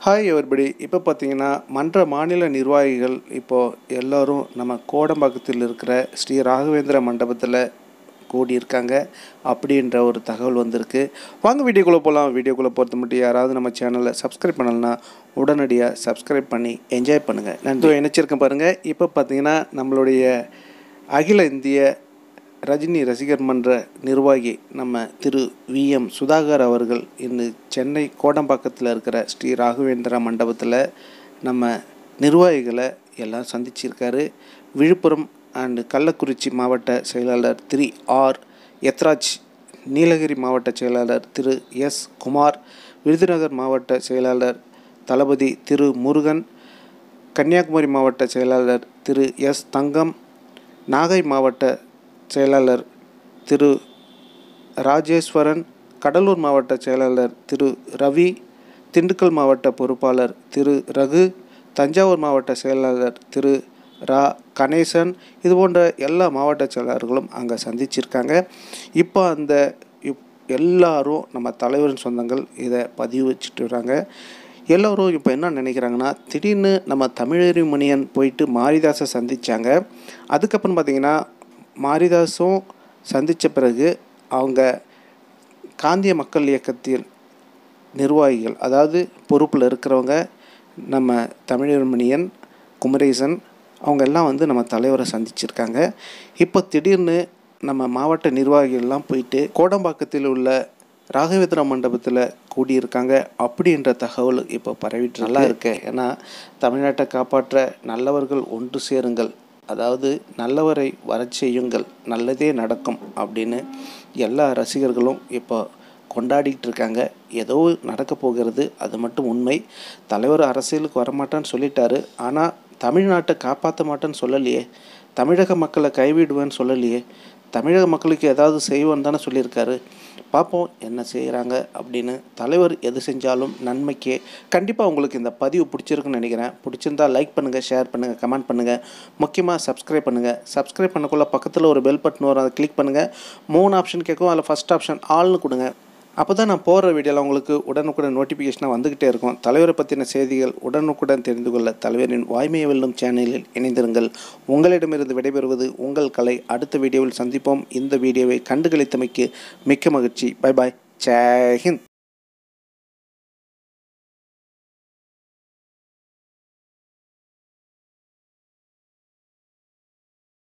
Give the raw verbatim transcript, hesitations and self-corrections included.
Hi everybody. இப்போ பார்த்தீங்கன்னா மன்ற மாநில நிர்வாகிகள் இப்போது எல்லோரும் நம்ம கோடம்பாக்கத்தில் இருக்கிற ஸ்ரீ ராகவேந்திர மண்டபத்தில் கூடியிருக்காங்க அப்படின்ற ஒரு தகவல் வந்திருக்கு. வாங்க வீடியோக்குள்ளே போகலாம். வீடியோக்குள்ளே போகிறது மட்டும் யாராவது நம்ம சேனலை சப்ஸ்கிரைப் பண்ணலைன்னா உடனடியாக சப்ஸ்கிரைப் பண்ணி என்ஜாய் பண்ணுங்கள். நான் நினச்சிருக்கேன் பாருங்கள். இப்போ பார்த்தீங்கன்னா நம்மளுடைய அகில இந்திய ரஜினி ரசிகர் மன்ற நிர்வாகி நம்ம திரு வி எம் சுதாகர் அவர்கள் இன்று சென்னை கோடம்பாக்கத்தில் இருக்கிற ஸ்ரீ ராகவேந்திரா மண்டபத்தில் நம்ம நிர்வாகிகளை எல்லாம் சந்திச்சிருக்காரு. விழுப்புரம் அண்டு கள்ளக்குறிச்சி மாவட்ட செயலாளர் திரு ஆர் எத்ராஜ், நீலகிரி மாவட்ட செயலாளர் திரு எஸ் குமார், விருதுநகர் மாவட்ட செயலாளர் தளபதி திரு முருகன், கன்னியாகுமரி மாவட்ட செயலாளர் திரு எஸ் தங்கம், நாகை மாவட்ட செயலாளர் திரு ராஜேஸ்வரன், கடலூர் மாவட்ட செயலாளர் திரு ரவி, திண்டுக்கல் மாவட்ட பொறுப்பாளர் திரு ரகு, தஞ்சாவூர் மாவட்ட செயலாளர் திரு ரா கணேசன், இது போன்ற எல்லா மாவட்ட செயலாளர்களும் அங்கே சந்திச்சிருக்காங்க. இப்போ அந்த இப் எல்லாரும் நம்ம தலைவரின் சொந்தங்கள் இதை பதிவு வச்சுட்டு வராங்க. எல்லோரும் இப்போ என்ன நினைக்கிறாங்கன்னா, திடீர்னு நம்ம தமிழறிமணியன் போயிட்டு மாரிதாஸை சந்தித்தாங்க. அதுக்கப்புறம் பார்த்திங்கன்னா மாரிதாஸும் சந்தித்த பிறகு அவங்க காந்திய மக்கள் இயக்கத்தின் நிர்வாகிகள், அதாவது பொறுப்பில் இருக்கிறவங்க நம்ம தமிழறிமணியன், குமரேசன், அவங்க எல்லாம் வந்து நம்ம தலைவரை சந்திச்சிருக்காங்க. இப்போ திடீர்னு நம்ம மாவட்ட நிர்வாகிகள்லாம் போயிட்டு கோடம்பாக்கத்தில் உள்ள ராகவேந்திரா மண்டபத்தில் கூடியிருக்காங்க அப்படின்ற தகவல் இப்போ பரவிட்டு நல்லா இருக்கு. ஏன்னா தமிழ்நாட்டை காப்பாற்ற நல்லவர்கள் ஒன்று சேருங்கள், அதாவது நல்லவரை வரச் செய்யுங்கள், நல்லதே நடக்கும் அப்படின்னு எல்லா ரசிகர்களும் இப்போ கொண்டாடிட்டு இருக்காங்க. ஏதோ நடக்க போகிறது, அது மட்டும் உண்மை. தலைவர் அரசியலுக்கு வரமாட்டான்னு சொல்லிட்டாரு. ஆனால் தமிழ்நாட்டை காப்பாற்ற மாட்டேன்னு சொல்லலையே, தமிழக மக்களை கைவிடுவேன்னு சொல்லலையே, தமிழக மக்களுக்கு ஏதாவது செய்வேன்னு தானே சொல்லியிருக்காரு. பார்ப்போம் என்ன செய்கிறாங்க அப்படின்னு. தலைவர் எது செஞ்சாலும் நன்மைக்கே. கண்டிப்பாக உங்களுக்கு இந்த பதிவு பிடிச்சிருக்குன்னு நினைக்கிறேன். பிடிச்சிருந்தால் லைக் பண்ணுங்கள், ஷேர் பண்ணுங்கள், கமெண்ட் பண்ணுங்கள், முக்கியமாக சப்ஸ்கிரைப் பண்ணுங்கள். சப்ஸ்கிரைப் பண்ணக்குள்ள பக்கத்தில் ஒரு பெல் பட்டன் வரும், அதை கிளிக் பண்ணுங்கள். மூணு ஆப்ஷன் கேட்கும், அதில் ஃபஸ்ட் ஆப்ஷன் ஆல்னு கொடுங்க. அப்போ தான் நான் போடுற வீடியோவில் உங்களுக்கு உடனுக்குடன் நோட்டிஃபிகேஷனாக வந்துக்கிட்டே இருக்கும். தலைவரை பற்றின செய்திகள் உடனுக்குடன் தெரிந்து கொள்ள தலைவரின் வாய்மையை வெல்லும் சேனலில் இணைந்திருங்கள். உங்களிடமிருந்து விடைபெறுவது உங்கள் கலை. அடுத்த வீடியோவில் சந்திப்போம். இந்த வீடியோவை கண்டுகளித்தமைக்கு மிக்க மகிழ்ச்சி. Bye bye. ஜெய் ஹிந்த்.